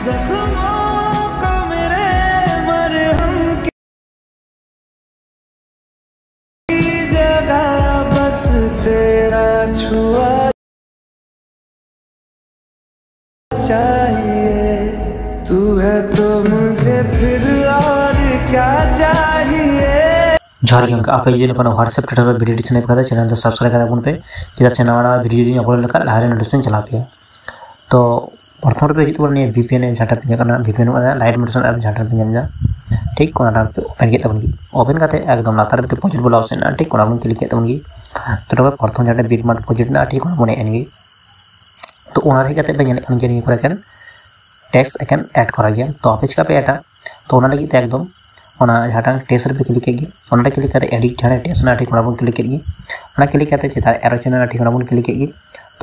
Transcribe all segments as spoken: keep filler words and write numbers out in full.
जख्मों को मेरे मरहम की जगह बस तेरा छुआ चाहिए। तू है तो मुझे फिर और क्या चाहिए। जोहार गे आप जुदी व्हाट्सएप ट्विटर पर वीडियो एडिशन पे चैनल तो सब्सक्राइब कर बन पे चेदा से नवा नवा वीडियो अपलोड लगा लहारे नोटिफिकेशन चला पे। तो प्रथम पे हिजू ने वीपीएन झाटा पे करना वीपीएन लाइट मोशन ऐप झाटा पे जमजा ठीक कोना पे ओपन के तबन की ओपन करते एकदम लातार पे प्रोजेक्ट बोला ऑप्शन ना ठीक कोना बन क्लिक के तबन की तो प्रथम झाटा बिटमार्क प्रोजेक्ट ना ठीक कोना बने एनगी तो ओना रे करते पे नेल कन के करे कन टेक्स्ट एकन ऐड करा गया तो ऑफिस का पे एटा तो ओना लगी एकदम ओना झाटा टेक्स्ट पे क्लिक के ओना रे क्लिक करते एडिट झाटा टेक्स्ट ना ठीक कोना बन क्लिक के ओना क्लिक करते चिता एरो चैनल ना ठीक कोना बन क्लिक के तो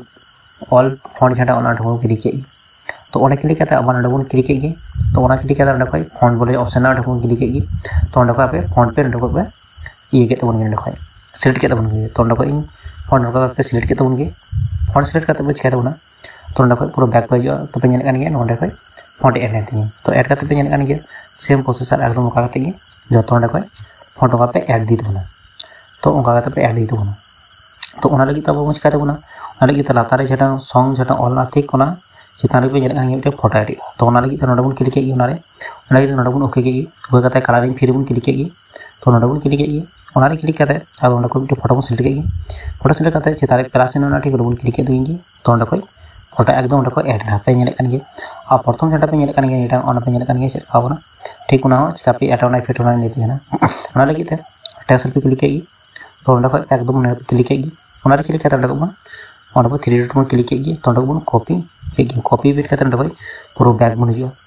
ऑल फॉन्ट झाटा ओना ठो क्लिक के तो ओना क्लिक करते अब ना बन क्लिक के तो ओना क्लिक करते ओना कोई फॉन्ट बोले ऑप्शन ना ठो क्लिक के तो ओना को पे फॉन्ट पे ठो पे ये के तबन के कोई सिलेक्ट के तबन के तो ओना को इन फॉन्ट को पे सिलेक्ट के तबन के फॉन्ट सिलेक्ट करते बुझ के तो ओना तो ओना को पूरा बैक पे जो तो पे नेल के नोंडे को फॉन्ट ऐड करते तो ऐड करते पे नेल के सेम प्रोसेसर एकदम का करते जो तो ओना को फॉन्ट को पे ऐड दी दोना तो ओंका करते पे ऐड दी दोना तो ओना लगी तब बुझ के तो ओना ओना लगी लातारे जेटा सॉन्ग जेटा ऑल ठीक कोना चितान रे पे नेल के फोटो ऐड तो ओना लगी तो नोंडे बन क्लिक के ओना रे ओना लगी नोंडे बन ओके के ओके करते कलरिंग फिर बन क्लिक के तो नोंडे बन क्लिक के ओना रे क्लिक करते अब ओना को फोटो बन सिलेक्ट के फोटो सिलेक्ट करते चितान रे प्लस ओना ठीक बन क्लिक के देंगे तो ओना को फोटो एकदम ओना को ऐड ना पे नेल कन गे आ प्रथम जेटा पे नेल कन गे एटा ओना पे नेल कन गे से खावना ठीक ओना चिका पे एटा ओना इफेक्ट ओना लेते ना ओना लगी ते टेक्स्ट पे क्लिक के तो ओना को एकदम ओना पे क्लिक के ओना रे क्लिक करते ओना ओना पे थ्री डॉट में क्लिक के तो ओना को कॉपी के कॉपी बिट करते ओना को पूरा बैक बन जो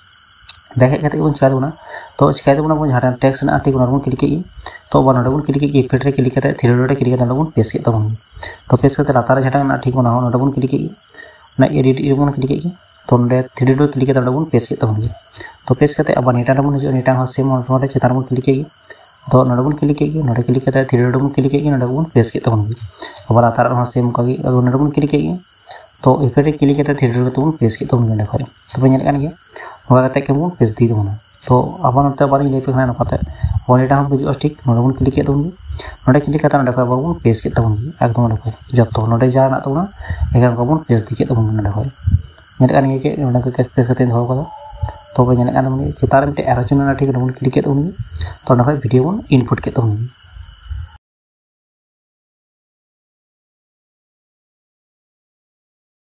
बैक करते बन चिका ओना तो चिका तो ओना झाटा टेक्स्ट ना ठीक ओना बन क्लिक के तो ओना बन क्लिक के इफेक्ट रे क्लिक करते थ्री डॉट क्लिक करते ओना बन पेस्ट के तबन तो पेस्ट करते लातार झाटा ना ठीक ओना ओना बन क्लिक के ना एडिट इबन क्लिक के तो नोंडे थ्री डॉट क्लिक करते ओना बन पेस्ट के तबन तो पेस्ट करते अब नेटा बन जो नेटा हो सेम ओना चितार बन क्लिक के तो नोंडे बन क्लिक के नोंडे क्लिक करते थ्री डॉट बन क्लिक के नोंडे बन पेस्ट के तबन अब लातार हो सेम का नोंडे बन क्लिक के तो इफेक्ट रे क्लिक करते थ्री डॉट बन पेस्ट के तबन नोंडे खय तो पे नेल कान गे ओगा करते के बन पेस्ट दी दोना तो अब नोते बारी ले पे खाना पाते ओनेटा हम बुझो ठीक नोंडे बन क्लिक के तबन नोंडे क्लिक करते नोंडे खय बन पेस्ट के तबन एकदम नोंडे खय जतो नोंडे जाना तबना एगन को बन पेस्ट दी के तबन नोंडे खय नेल कान गे के नोंडे को पेस्ट करते हो कदा तो पे नेल कान मन चितार में एरो चैनल ठीक बन क्लिक के तबन तो नोंडे खय वीडियो बन इनपुट के तबन